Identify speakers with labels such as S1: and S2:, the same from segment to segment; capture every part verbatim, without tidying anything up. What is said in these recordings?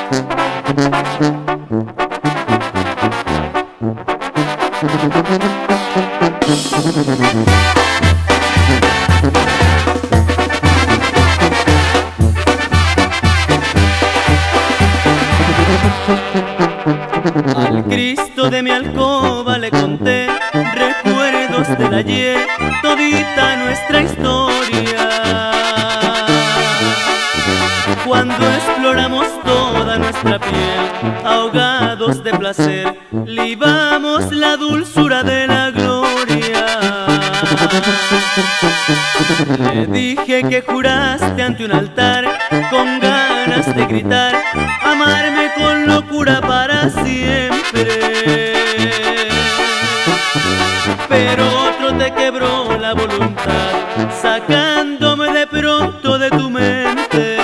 S1: Al Cristo de mi alcoba le conté recuerdos del ayer, todita nuestra historia. Cuando exploramos toda nuestra piel, ahogados de placer, libamos la dulzura de la gloria. Le dije que juraste ante un altar, con ganas de gritar, amarme con locura para siempre. Pero otro te quebró la voluntad, sacándome de pronto de tu mente.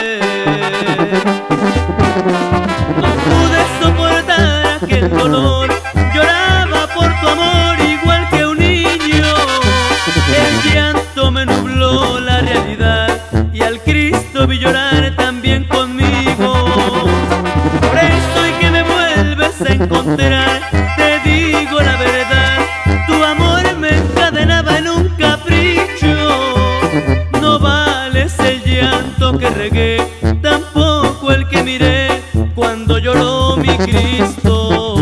S1: No pude soportar aquel dolor, lloraba por tu amor igual que un niño. El llanto me nubló la realidad y al Cristo vi llorar también conmigo. Por eso hoy que me vuelves a encontrar, te digo la verdad, tu amor me encadenaba en un capricho. No vales el llanto que regué, tampoco el que miré cuando lloró mi Cristo.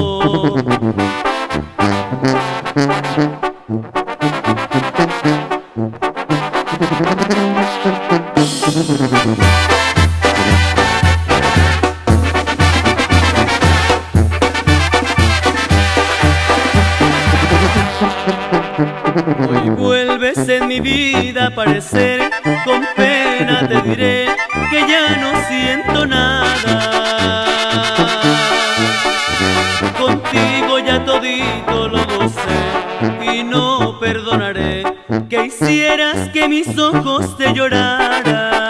S1: Hoy vuelves en mi vida a aparecer, con pena te diré que ya no siento nada. Contigo ya todito lo gocé y no perdonaré que hicieras que mis ojos te lloraran.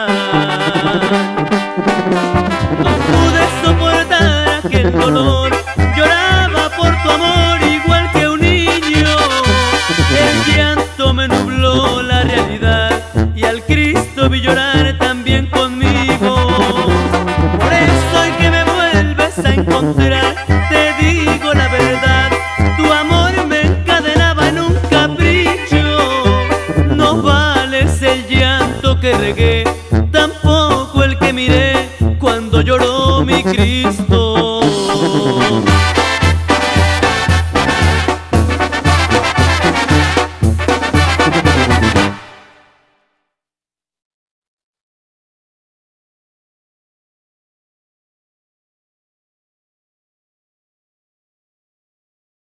S1: No pude soportar aquel dolor, lloraba por tu amor igual que un niño. El llanto me nubló la realidad y al Cristo vi llorar también conmigo. Por eso hoy que me vuelves a encontrar, te digo la verdad, tu amor me encadenaba en un capricho. No vales el llanto que regué, tampoco el que miré cuando lloró mi Cristo.